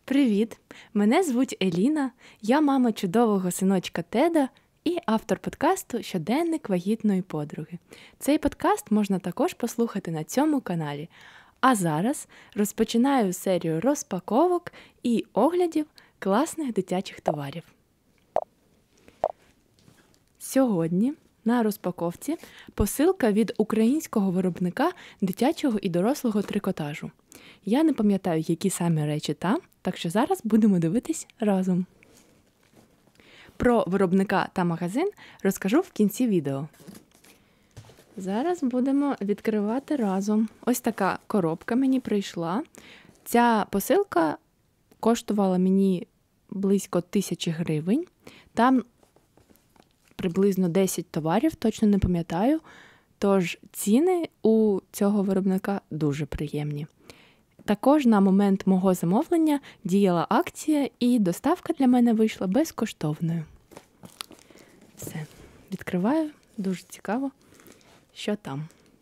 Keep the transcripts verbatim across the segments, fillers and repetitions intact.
Привіт! Мене звуть Еліна, я мама чудового синочка Теда і автор подкасту «Щоденник вагітної подруги». Цей подкаст можна також послухати на цьому каналі. А зараз розпочинаю серію розпаковок і оглядів класних дитячих товарів. Сьогодні на розпаковці посилка від українського виробника дитячого і дорослого трикотажу. Я не пам'ятаю, які саме речі там, так що зараз будемо дивитись разом. Про виробника та магазин розкажу в кінці відео. Зараз будемо відкривати разом. Ось така коробка мені прийшла. Ця посилка коштувала мені близько тисячі гривень. Там приблизно десять товарів, точно не пам'ятаю. Тож ціни у цього виробника дуже приємні. Також на момент мого замовлення діяла акція, і доставка для мене вийшла безкоштовною. Все, відкриваю, дуже цікаво, що там.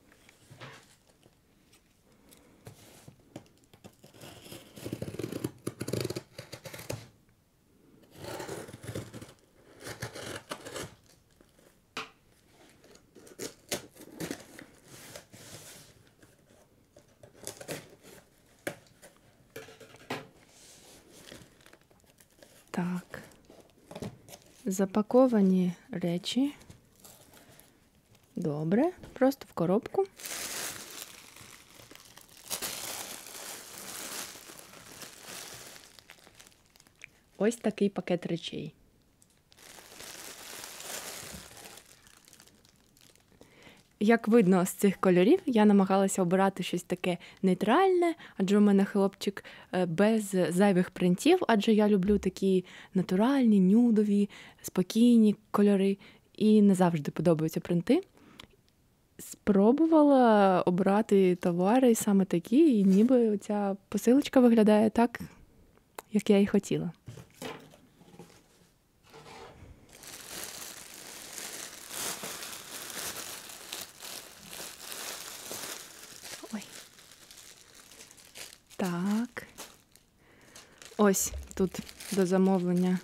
Так, запаковані речі. Добре, просто в коробку. Ось такий пакет речей. Як видно з цих кольорів, я намагалася обирати щось таке нейтральне, адже у мене хлопчик без зайвих принтів, адже я люблю такі натуральні, нюдові, спокійні кольори, і не завжди подобаються принти. Спробувала обрати товари саме такі, і ніби ця посилочка виглядає так, як я і хотіла. Ой. Так. Ось тут до замовлення.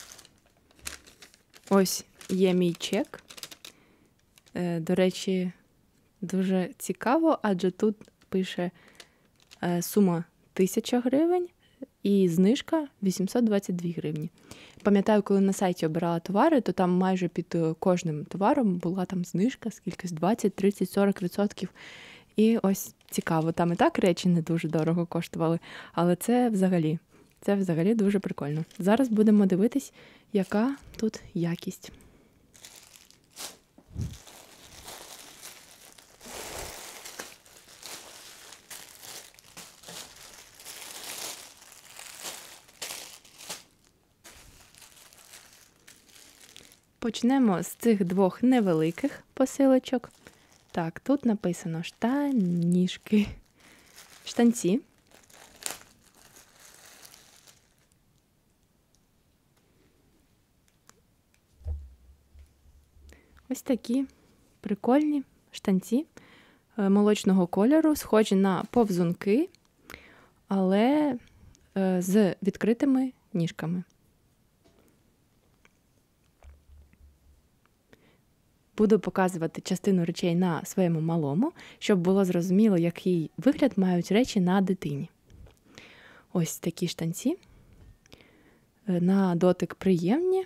Ось є мій чек. До речі, дуже цікаво, адже тут пише сума тисяча гривень і знижка вісімсот двадцять дві гривні. Пам'ятаю, коли на сайті обирала товари, то там майже під кожним товаром була там знижка, скількись двадцять, тридцять, сорок відсотків. І ось цікаво, там і так речі не дуже дорого коштували, але це взагалі, це взагалі дуже прикольно. Зараз будемо дивитись, яка тут якість. Почнемо з цих двох невеликих посилочок. Так, тут написано штанішки, штанці. Ось такі прикольні штанці молочного кольору, схожі на повзунки, але з відкритими ніжками. Буду показувати частину речей на своєму малому, щоб було зрозуміло, який вигляд мають речі на дитині. Ось такі штанці. На дотик приємні.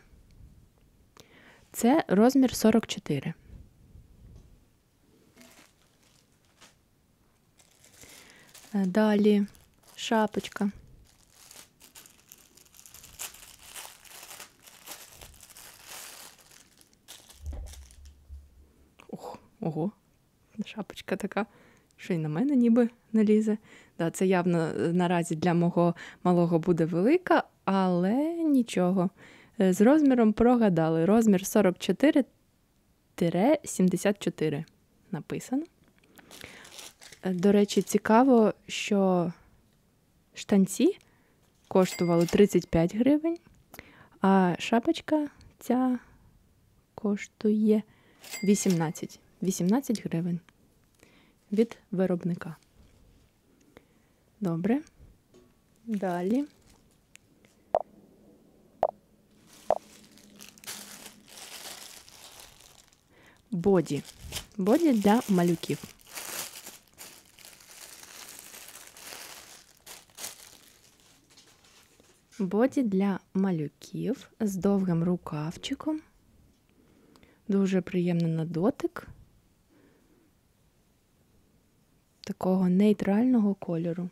Це розмір сорок чотири. Далі шапочка. Ого, шапочка така, що й на мене ніби не лізе. Да, це явно наразі для мого малого буде велика, але нічого. З розміром прогадали. Розмір сорок чотири сімдесят чотири написано. До речі, цікаво, що штанці коштували тридцять п'ять гривень, а шапочка ця коштує вісімнадцять. вісімнадцять гривень від виробника. Добре. Далі боді. Боді для малюків. Боді для малюків з довгим рукавчиком. Дуже приємний на дотик. Такого нейтрального кольору.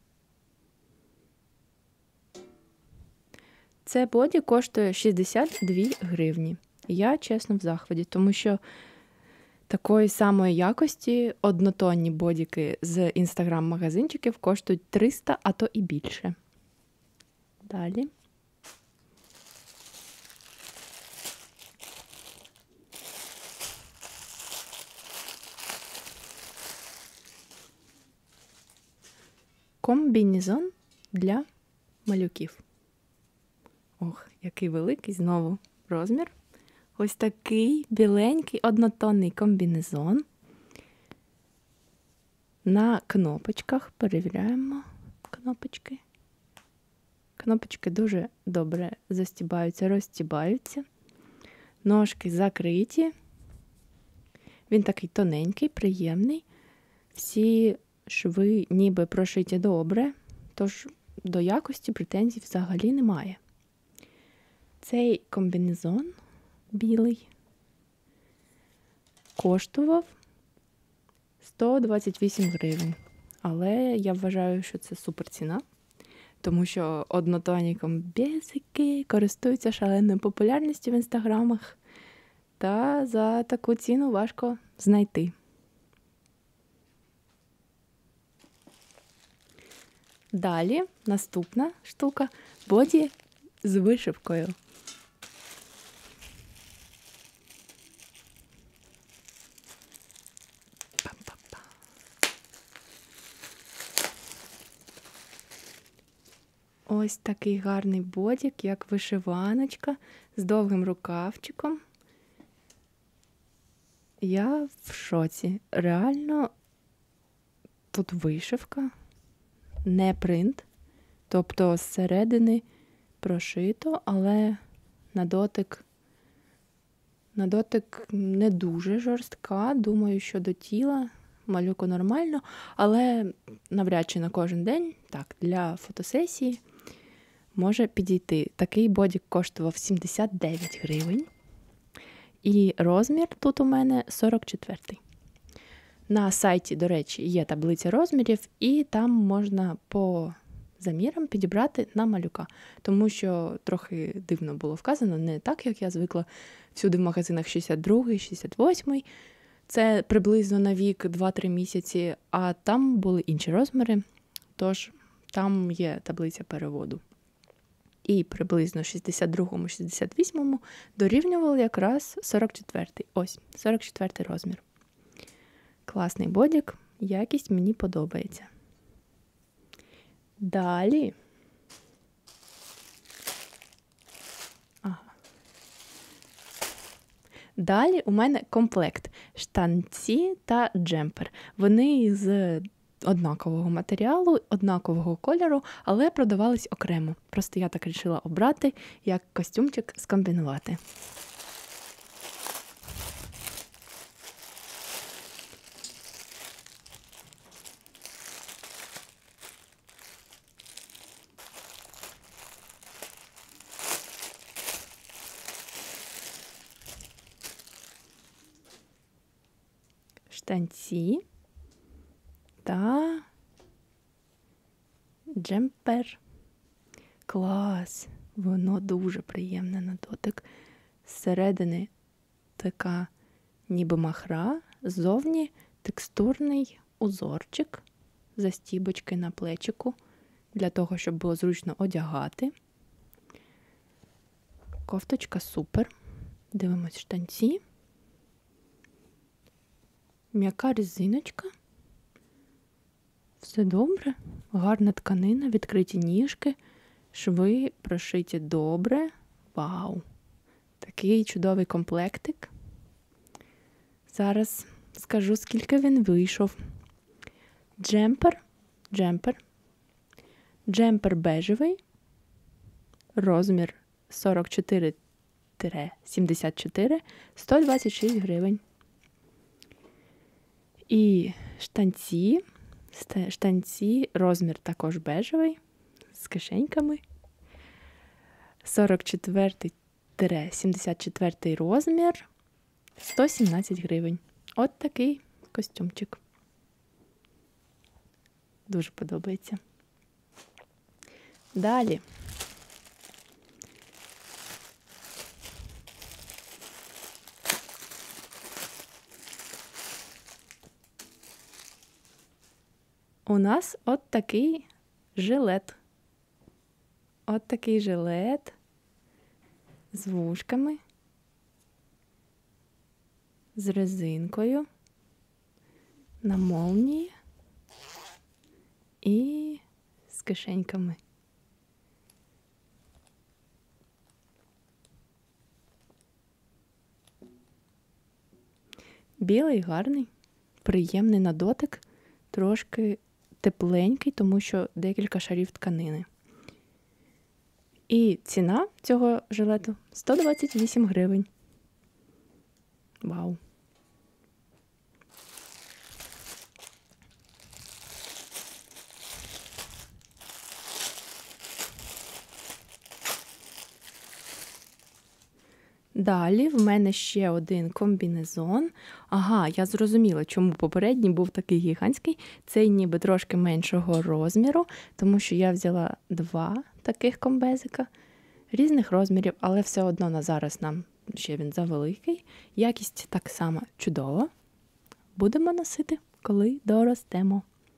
Це боді коштує шістдесят дві гривні. Я, чесно, в захваті, тому що такої самої якості однотонні бодіки з інстаграм-магазинчиків коштують триста, а то і більше. Далі. Комбінезон для малюків. Ох, який великий знову розмір. Ось такий біленький однотонний комбінезон. На кнопочках. Перевіряємо кнопочки. Кнопочки дуже добре застібаються, розстібаються. Ножки закриті. Він такий тоненький, приємний. Всі шви ніби прошиті добре, тож до якості претензій взагалі немає. Цей комбінезон білий коштував сто двадцять вісім гривень. Але я вважаю, що це супер ціна, тому що однотонні комбезики користуються шаленою популярністю в інстаграмах, та за таку ціну важко знайти. Далі наступна штука – боді з вишивкою. Ось такий гарний бодік, як вишиваночка, з довгим рукавчиком. Я в шоці. Реально тут вишивка, не принт. Тобто зсередини прошито, але на дотик, на дотик не дуже жорстка. Думаю, що до тіла малюку нормально, але навряд чи на кожен день, так, для фотосесії може підійти. Такий бодік коштував сімдесят дев'ять гривень. І розмір тут у мене сорок четвертий. На сайті, до речі, є таблиця розмірів, і там можна по замірам підібрати на малюка. Тому що трохи дивно було вказано, не так, як я звикла, всюди в магазинах шістдесят другий, шістдесят восьмий. Це приблизно на вік два-три місяці, а там були інші розміри, тож там є таблиця переводу. І приблизно шістдесят другому, шістдесят восьмому дорівнював якраз сорок четвертий. Ось, сорок четвертий розмір. Класний бодік, якість мені подобається. Далі. Ага. Далі у мене комплект штанці та джемпер. Вони з однакового матеріалу, однакового кольору, але продавались окремо. Просто я так вирішила обрати, як костюмчик скомбінувати. Штанці та джемпер. Клас! Воно дуже приємне на дотик. Зсередини така ніби махра, ззовні текстурний узорчик, застібочки на плечику, для того, щоб було зручно одягати. Кофточка супер. Дивимось штанці. М'яка резиночка. Все добре. Гарна тканина, відкриті ніжки, шви прошиті добре. Вау! Такий чудовий комплектик. Зараз скажу, скільки він вийшов. Джемпер. Джемпер. Джемпер бежевий. Розмір сорок чотири сімдесят чотири. сто двадцять шість гривень. І штанці, штанці, розмір також бежевий, з кишеньками. сорок четвертий сімдесят четвертий розмір, сто сімнадцять гривень. От такий костюмчик. Дуже подобається. Далі. У нас от такий жилет. От такий жилет з вушками, з резинкою, на молнії і з кишеньками. Білий, гарний, приємний на дотик, трошки тепленький, тому що декілька шарів тканини. І ціна цього жилету сто двадцять вісім гривень. Вау! Далі в мене ще один комбінезон. Ага, я зрозуміла, чому попередній був такий гігантський. Цей ніби трошки меншого розміру, тому що я взяла два таких комбезика різних розмірів, але все одно на зараз нам ще він завеликий. Якість так само чудова. Будемо носити, коли доростемо.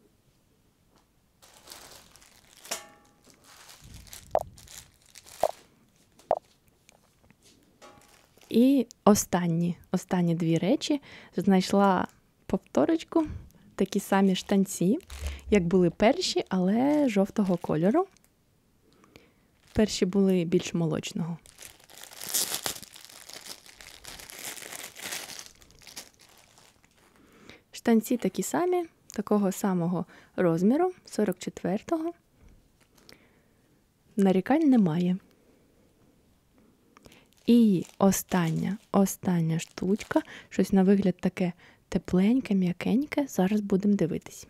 І останні, останні дві речі. Знайшла повторочку, такі самі штанці, як були перші, але жовтого кольору. Перші були більш молочного. Штанці такі самі, такого самого розміру, сорок четвертого. Нарікань немає. І остання, остання штучка, щось на вигляд таке тепленьке, м'якеньке. Зараз будемо дивитись.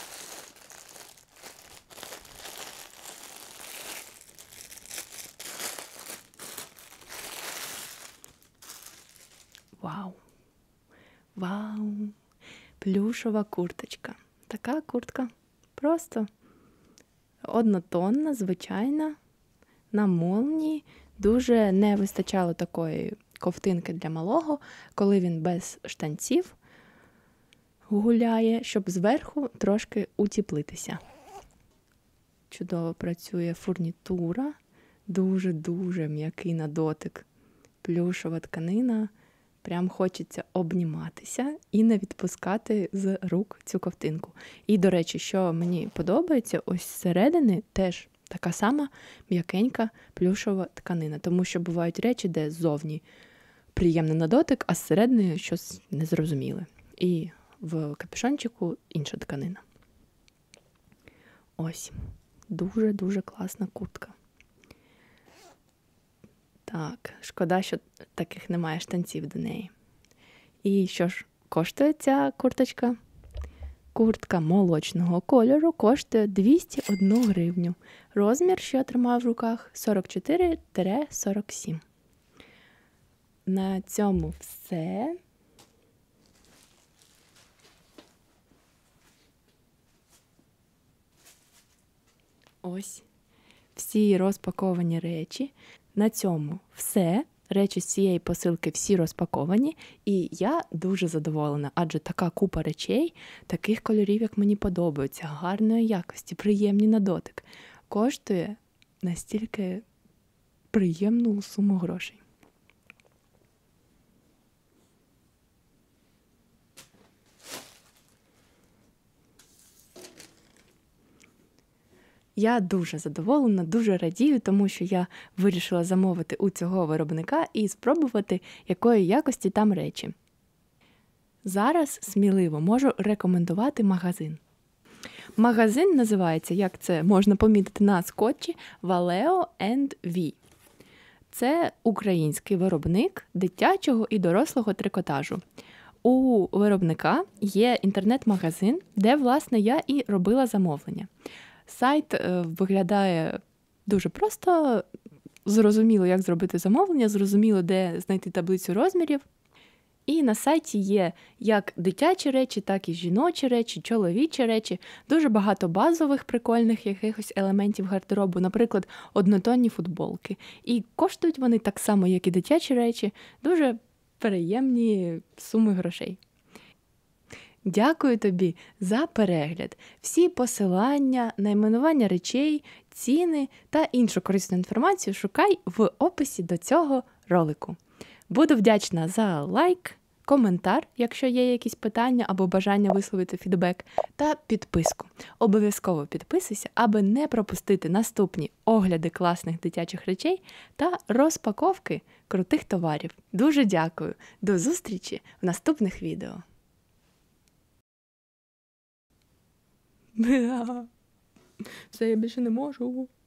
Вау! Вау! Плюшова курточка. Така куртка просто однотонна, звичайна, на молнії. Дуже не вистачало такої ковтинки для малого, коли він без штанців гуляє, щоб зверху трошки утеплитися. Чудово працює фурнітура, дуже-дуже м'який на дотик. Плюшова тканина, прям хочеться обніматися і не відпускати з рук цю ковтинку. І, до речі, що мені подобається, ось зсередини теж така сама м'якенька плюшова тканина, тому що бувають речі, де ззовні приємно на дотик, а зсередини щось незрозуміле. І в капюшончику інша тканина. Ось. Дуже-дуже класна куртка. Так, шкода, що таких немає штанців до неї. І що ж коштує ця курточка? Куртка молочного кольору коштує двісті одну гривню. Розмір, що я тримаю в руках, сорок чотири сорок сім. На цьому все. Ось всі розпаковані речі. На цьому все. Речі з цієї посилки всі розпаковані, і я дуже задоволена, адже така купа речей, таких кольорів, як мені подобаються, гарної якості, приємні на дотик, коштує настільки приємну суму грошей. Я дуже задоволена, дуже радію, тому що я вирішила замовити у цього виробника і спробувати, якої якості там речі. Зараз сміливо можу рекомендувати магазин. Магазин називається, як це можна помітити на скотчі, Valeo енд Ві. Це український виробник дитячого і дорослого трикотажу. У виробника є інтернет-магазин, де, власне, я і робила замовлення. Сайт е, виглядає дуже просто, зрозуміло, як зробити замовлення, зрозуміло, де знайти таблицю розмірів. І на сайті є як дитячі речі, так і жіночі речі, чоловічі речі, дуже багато базових прикольних якихось елементів гардеробу, наприклад, однотонні футболки. І коштують вони так само, як і дитячі речі, дуже приємні суми грошей. Дякую тобі за перегляд. Всі посилання, найменування речей, ціни та іншу корисну інформацію шукай в описі до цього ролику. Буду вдячна за лайк, коментар, якщо є якісь питання або бажання висловити фідбек, та підписку. Обов'язково підписуйся, аби не пропустити наступні огляди класних дитячих речей та розпаковки крутих товарів. Дуже дякую. До зустрічі в наступних відео. Все, я більше не можу.